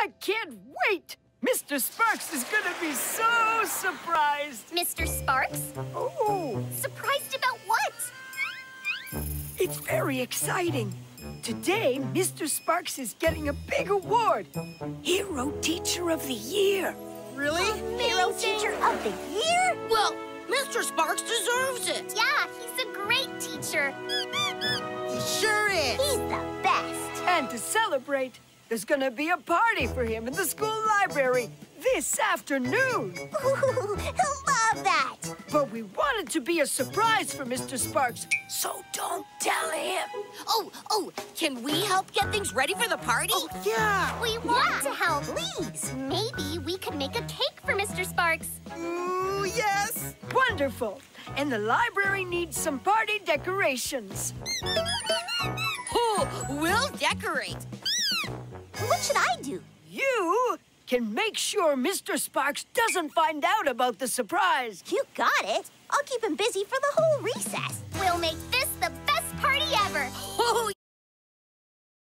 I can't wait! Mr. Sparks is gonna be so surprised! Mr. Sparks? Oh! Surprised about what? It's very exciting. Today, Mr. Sparks is getting a big award. Hero Teacher of the Year. Really? Hero Teacher of the Year? Well, Mr. Sparks deserves it. Yeah, he's a great teacher. He sure is. He's the best. And to celebrate, there's gonna be a party for him in the school library this afternoon. Ooh, he'll love that. But we want it to be a surprise for Mr. Sparks, so don't tell him. Oh, can we help get things ready for the party? Oh, yeah. We want to help. Please. Maybe we could make a cake for Mr. Sparks. Ooh, yes. Wonderful. And the library needs some party decorations. Oh, we'll decorate. What should I do? You can make sure Mr. Sparks doesn't find out about the surprise. You got it. I'll keep him busy for the whole recess. We'll make this